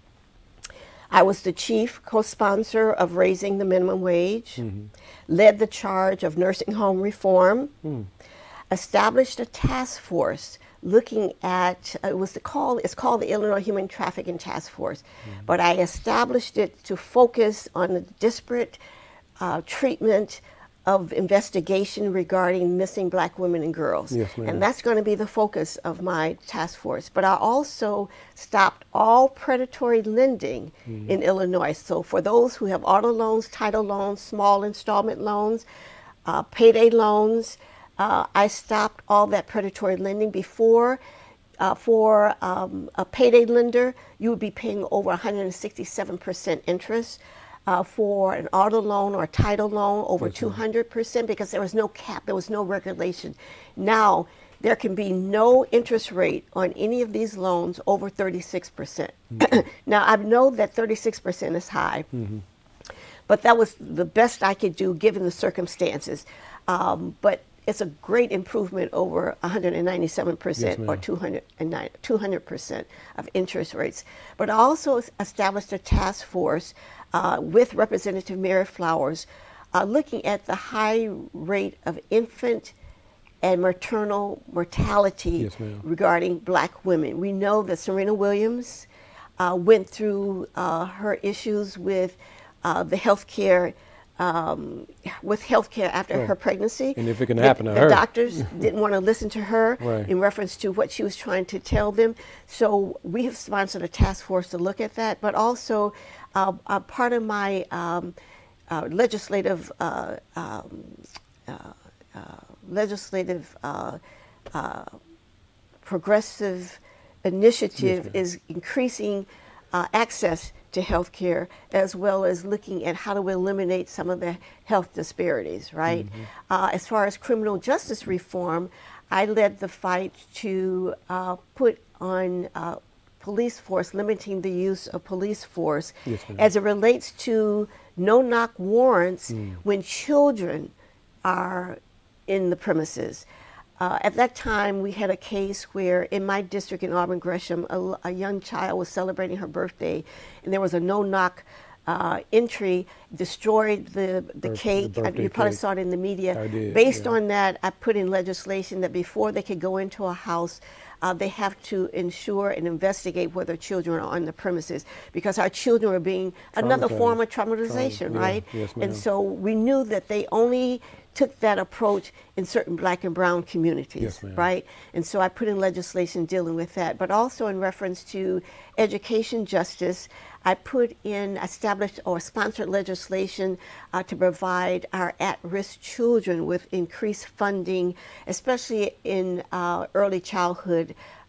I was the chief co-sponsor of raising the minimum wage, led the charge of nursing home reform, established a task force looking at, it's called the Illinois Human Trafficking Task Force, but I established it to focus on the disparate treatment of investigation regarding missing Black women and girls. Yes, and that's going to be the focus of my task force. But I also stopped all predatory lending in Illinois. So for those who have auto loans, title loans, small installment loans, payday loans, I stopped all that predatory lending. Before, for a payday lender, you would be paying over 167% interest. For an auto loan or a title loan, over 200%, because there was no cap, there was no regulation. Now, there can be no interest rate on any of these loans over 36%. Now, I know that 36% is high, but that was the best I could do given the circumstances. But it's a great improvement over 197% or 200% of interest rates. But I also established a task force with Representative Mary Flowers, looking at the high rate of infant and maternal mortality regarding Black women. We know that Serena Williams went through her issues with the health care after her pregnancy. And if it can happen to her. The doctors didn't want to listen to her in reference to what she was trying to tell them. So we have sponsored a task force to look at that, but also part of my legislative progressive initiative is increasing access to health care, as well as looking at how to eliminate some of the health disparities, right? As far as criminal justice reform, I led the fight to put on police force, limiting the use of police force as it relates to no-knock warrants when children are in the premises. At that time, we had a case where in my district in Auburn Gresham, a young child was celebrating her birthday, and there was a no-knock entry, destroyed the cake. You probably saw it in the media. I did, Based on that, I put in legislation that before they could go into a house, they have to ensure and investigate whether children are on the premises, because our children are being another form of traumatization, right? Yes, and so we knew that they only took that approach in certain Black and brown communities, right? And so I put in legislation dealing with that. But also in reference to education justice, I established or sponsored legislation to provide our at-risk children with increased funding, especially in early childhood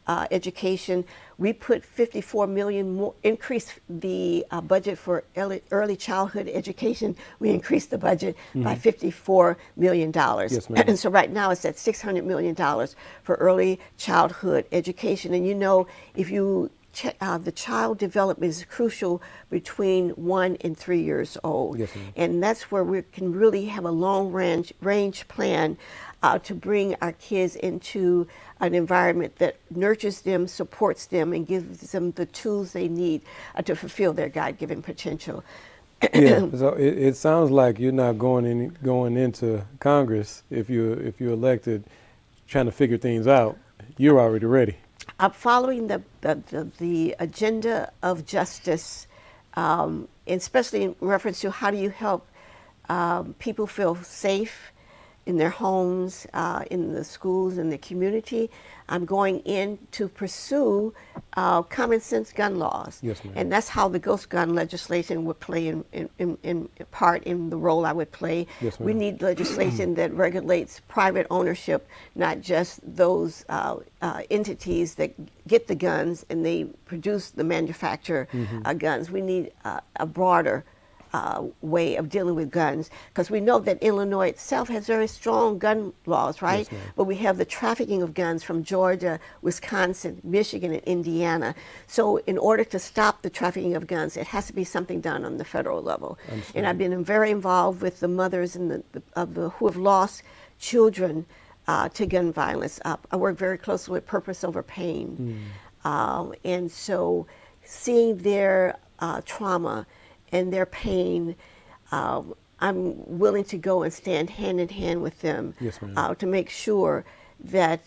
education. We put 54 million more, increased the budget for early childhood education. We increased the budget by $54 million. Yes, ma'am. And so right now it's at $600 million for early childhood education. And you know, if you the child development is crucial between 1 and 3 years old. Yes, ma'am. And that's where we can really have a long range plan to bring our kids into an environment that nurtures them, supports them, and gives them the tools they need to fulfill their God-given potential. Yeah, so it sounds like you're not going into Congress if you're elected, trying to figure things out. You're already ready. I'm following the agenda of justice, especially in reference to how do you help people feel safe in their homes, in the schools, in the community. I'm going in to pursue common sense gun laws. Yes, ma'am. And that's how the ghost gun legislation would play in part in the role I would play. Yes, ma'am. We need legislation that regulates private ownership, not just those entities that get the guns and they produce the manufacture guns. We need a broader way of dealing with guns, because we know that Illinois itself has very strong gun laws, right? Yes, ma'am. But we have the trafficking of guns from Georgia, Wisconsin, Michigan, and Indiana. So in order to stop the trafficking of guns, it has to be something done on the federal level. And I've been very involved with the mothers and who have lost children to gun violence. I work very closely with Purpose Over Pain. And so seeing their trauma and their pain, I'm willing to go and stand hand in hand with them. Yes, ma'am. To make sure that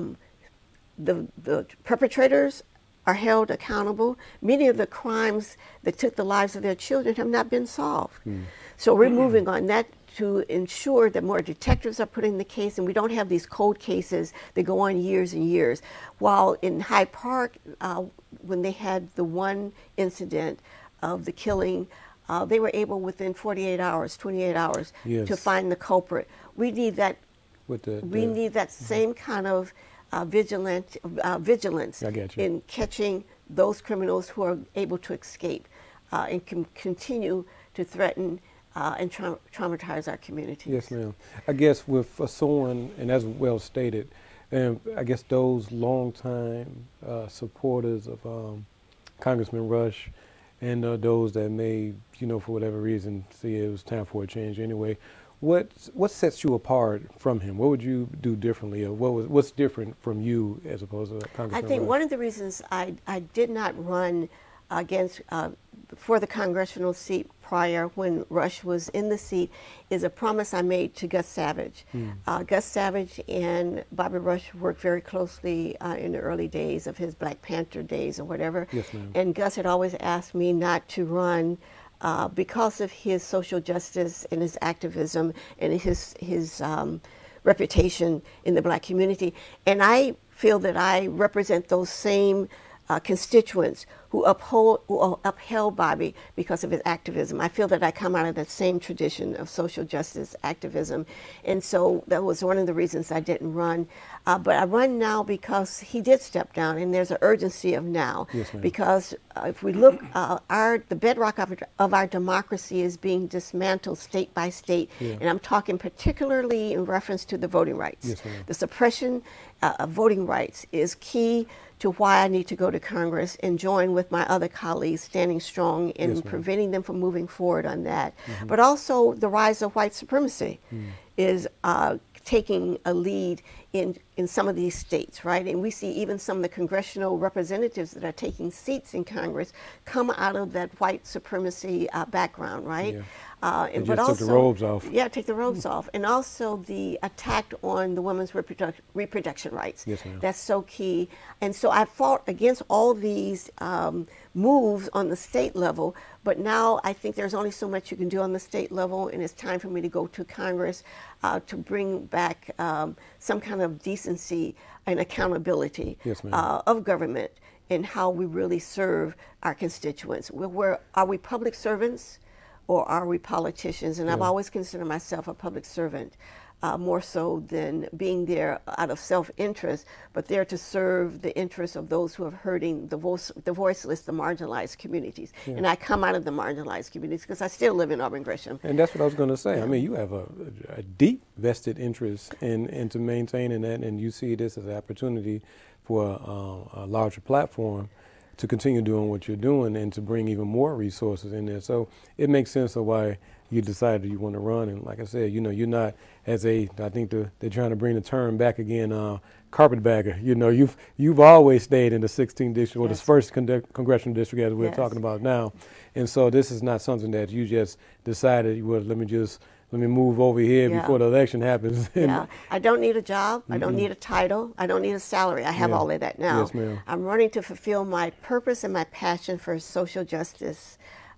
the perpetrators are held accountable. Many of the crimes that took the lives of their children have not been solved. So we're moving on that to ensure that more detectives are put in the case, and we don't have these cold cases that go on years and years. While in Hyde Park, when they had the one incident of the killing, they were able within 48 hours, 28 hours Yes. to find the culprit. We need that. We need that same kind of vigilance I get you. in catching those criminals who are able to escape and can continue to threaten and traumatize our communities. Yes, ma'am. I guess with someone, and as well stated, and I guess those longtime supporters of Congressman Rush, and those that may, for whatever reason, see it was time for a change anyway. What sets you apart from him? What would you do differently, or what's different from you as opposed to Congressman I think Rush? one of the reasons I did not run against for the congressional seat prior when Rush was in the seat is a promise I made to Gus Savage. Gus Savage and Bobby Rush worked very closely in the early days of his Black Panther days or whatever. Yes, ma'am. And Gus had always asked me not to run because of his social justice and his activism and his reputation in the Black community. And I feel that I represent those same constituents who upheld Bobby because of his activism. I feel that I come out of that same tradition of social justice activism. And so that was one of the reasons I didn't run. But I run now because he did step down, and there's an urgency of now. Yes, ma'am. Because if we look, the bedrock of our democracy is being dismantled state by state. Yeah. And I'm talking particularly in reference to the voting rights. Yes, ma'am. The suppression of voting rights is key to why I need to go to Congress and join with my other colleagues standing strong in Yes, ma'am. preventing them from moving forward on that. But also the rise of white supremacy is taking a lead in some of these states, right? And we see even some of the congressional representatives that are taking seats in Congress come out of that white supremacy background, right? Yeah. And They but just took the also, robes off. Yeah, take the robes off. And also the attack on the women's reproduction rights. Yes, ma'am. That's so key. And so I fought against all these moves on the state level, but now I think there's only so much you can do on the state level, and it's time for me to go to Congress to bring back some kind of decency and accountability Yes, ma'am. of government and how we really serve our constituents. Are we public servants or are we politicians? And I've Yeah. always considered myself a public servant. more so than being there out of self-interest, but there to serve the interests of those who are hurting, the voiceless, the marginalized communities. Yeah. And I come out of the marginalized communities because I still live in Auburn Gresham. And that's what I was going to say. Yeah. I mean, you have a deep vested interest in to maintaining that, and you see this as an opportunity for a larger platform to continue doing what you're doing and to bring even more resources in there. So it makes sense of why you decided you want to run. And like I said, you know, you're not as I think they're trying to bring the term back again, carpetbagger. You know, you've always stayed in the 16th district, or the first congressional district, as we're talking about now. And so this is not something that you just decided, well, let me move over here before the election happens. Yeah, I don't need a job. I don't need a title. I don't need a salary. I have all of that now. Yes, ma'am. I'm running to fulfill my purpose and my passion for social justice.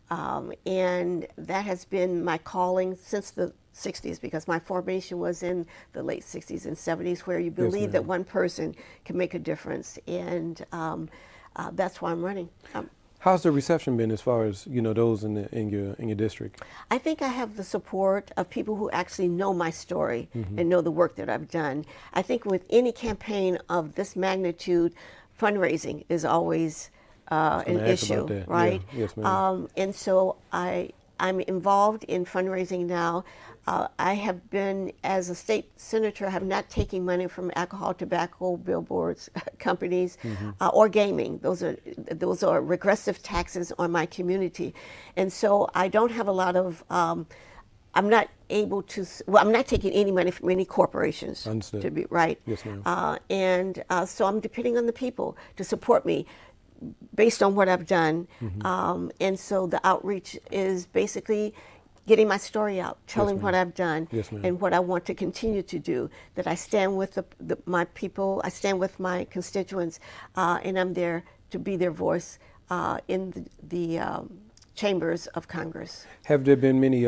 And that has been my calling since the 60s, because my formation was in the late 60s and 70s, where you believe that one person can make a difference. And that's why I'm running. How's the reception been as far as, you know, those in your district? I think I have the support of people who actually know my story and know the work that I've done. I think with any campaign of this magnitude, fundraising is always an issue, right? Yeah. Yes, ma'am. And so I'm involved in fundraising now. I have been, as a state senator, have not taken money from alcohol, tobacco, billboards, companies, or gaming. Those are regressive taxes on my community. And so I don't have a lot of, I'm not able to, I'm not taking any money from any corporations. Understood. To be right. Yes, ma'am. And so I'm depending on the people to support me based on what I've done. And so the outreach is basically getting my story out, telling what I've done and what I want to continue to do, that I stand with my people, I stand with my constituents, and I'm there to be their voice in the chambers of Congress. Have there been many,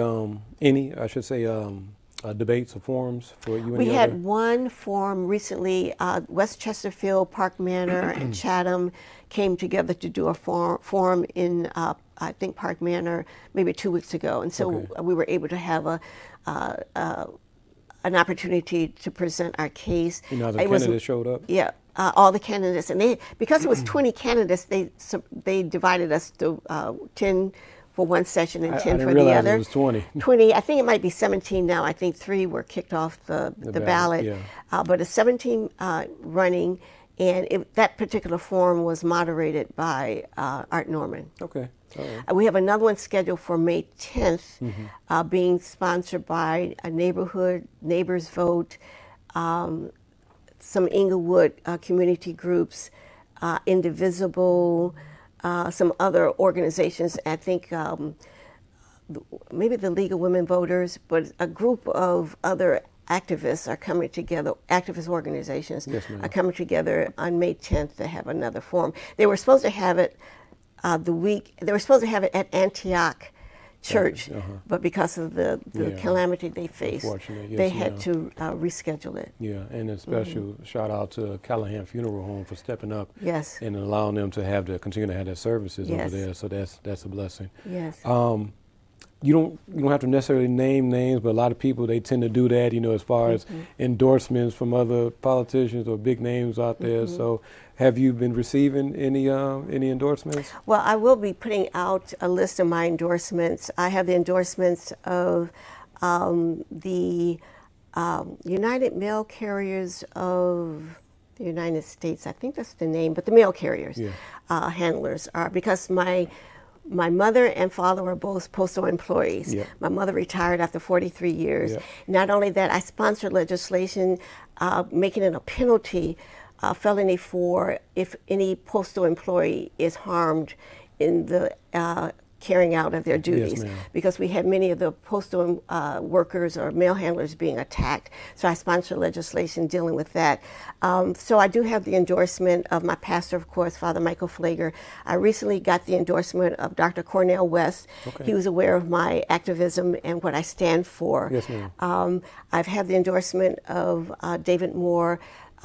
debates or forums for you and We had one forum recently. West Chesterfield, Park Manor, and Chatham came together to do a forum in, I think, Park Manor maybe 2 weeks ago. And so we were able to have an opportunity to present our case. You know, the candidates showed up? Yeah. All the candidates. And because it was 20 candidates, they divided us to 10 for one session and 10 for the other. It was 20. 20, I think it might be 17 now. I think 3 were kicked off the ballot. Yeah. But it's 17 running, and that particular forum was moderated by Art Norman. Okay. All right. We have another one scheduled for May 10th, being sponsored by a Neighbors Vote, some Inglewood community groups, Indivisible, some other organizations. I think maybe the League of Women Voters, but a group of other activists are coming together, activist organizations are coming together on May 10th to have another forum. They were supposed to have it they were supposed to have it at Antioch Church, but because of the calamity they faced, they had to reschedule it. Yeah, and a special shout out to Callahan Funeral Home for stepping up and allowing them to continue to have their services over there. So that's a blessing. Yes. You don't have to necessarily name names, but a lot of people, they tend to do that, you know, as far as endorsements from other politicians or big names out there. So have you been receiving any endorsements? Well, I will be putting out a list of my endorsements. I have the endorsements of the United Mail Carriers of the United States. I think that's the name, but the mail carriers handlers are, because my mother and father were both postal employees. My mother retired after 43 years. Not only that, I sponsored legislation making it a penalty, felony for if any postal employee is harmed in the carrying out of their duties, because we had many of the postal workers or mail handlers being attacked. So I sponsored legislation dealing with that. So I do have the endorsement of my pastor, of course, Father Michael Flager. I recently got the endorsement of Dr. Cornel West. He was aware of my activism and what I stand for. Yes, ma'am. I've had the endorsement of David Moore,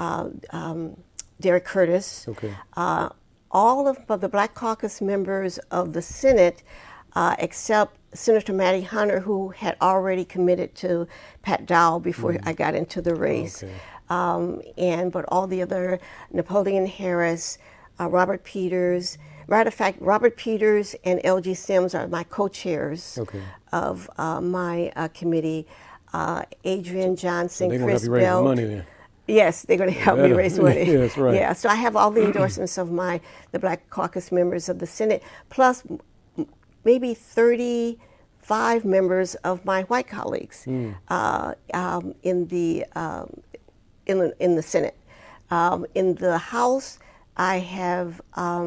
Derek Curtis. All of the Black Caucus members of the Senate except Senator Mattie Hunter, who had already committed to Pat Dowell before I got into the race. Okay. But all the other, Napoleon Harris, Robert Peters. Matter of fact, Robert Peters and L.G. Sims are my co-chairs of my committee. Adrian Johnson, so Chris Belt. Raise money then. Yes, they're going to help me raise money. Yeah, that's right. Yeah, so I have all the endorsements of the Black Caucus members of the Senate, plus maybe 35 members of my white colleagues in the Senate. In the House, I have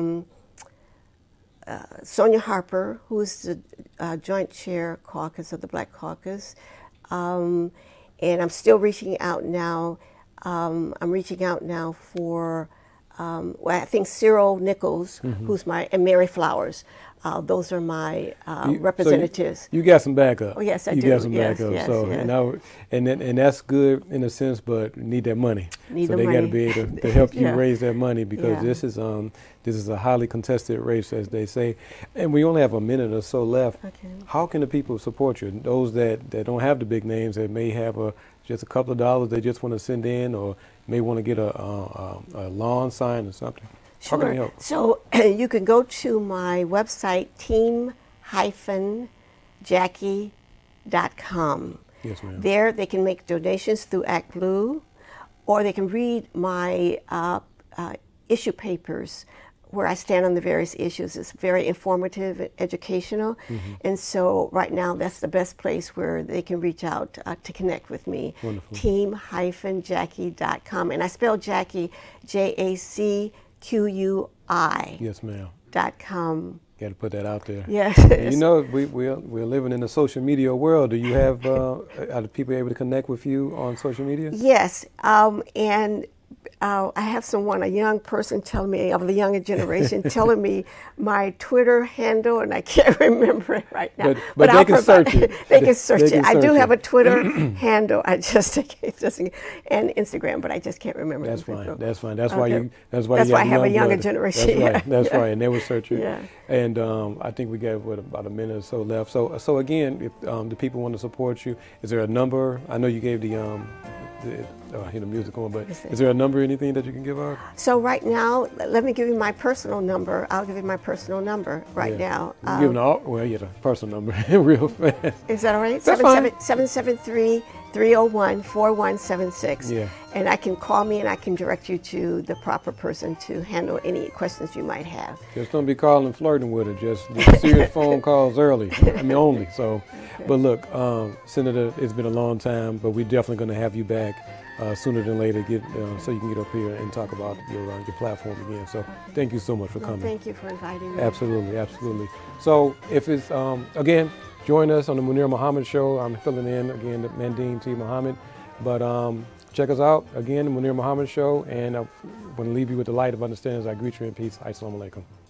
Sonia Harper, who's the Joint Chair Caucus of the Black Caucus, and I'm still reaching out now. I'm reaching out now for, I think Cyril Nichols, and Mary Flowers. Those are my representatives. So you got some backup. Oh yes, I do. You got some yes, backup. yes, so yes. and that's good in a sense, but you need that money. Need so the they got to money. be able to help you raise that money because Yeah. this is a highly contested race, as they say, and we only have a minute or so left. Okay. How can the people support you? Those that don't have the big names, that may have just a couple of dollars they just want to send in, or may want to get a lawn sign or something. How can they help? So you can go to my website, team-jackie.com. Yes, ma'am. There they can make donations through Act Blue, or they can read my issue papers where I stand on the various issues. It's very informative and educational. And so right now that's the best place where they can reach out to connect with me. Wonderful. Team-jackie.com. And I spell Jackie, JACQUI. Yes, ma'am. .com. Got to put that out there. Yes. And you know, we're living in a social media world. Do you have, are the people able to connect with you on social media? Yes, and I have a young person telling me, of the younger generation, telling me my Twitter handle, and I can't remember it right now. But they can search it. They can search They it. can I do search have it. a Twitter handle. I just and Instagram, but I just can't remember. That's it. fine. That's fine. That's Okay. why you. That's why That's you why I have a young younger blood. generation. That's right. Yeah. That's Yeah. right. And they will search it. Yeah. And I think we got about a minute or so left. So again, if the people want to support you, is there a number? I know you gave the I hear the music on, but is there a number, anything that you can give out? So right now, let me give you my personal number. I'll give you my personal number right now. You giving the personal number real fast. Is that all right? That's fine. 773-301-4176. Yeah. And I can call me and I can direct you to the proper person to handle any questions you might have. Just don't be calling flirting with her. Just serious phone calls only. So, but look, Senator, it's been a long time, but we're definitely going to have you back sooner than later, so you can get up here and talk about your platform again. So thank you so much for coming. Thank you for inviting me. Absolutely, absolutely. So if it's, again, join us on the Munir Muhammad Show. I'm filling in, again, the Mandine T. Muhammad. But check us out, again, the Munir Muhammad Show. And I want to leave you with the light of understanding as I greet you in peace. Assalamu alaikum.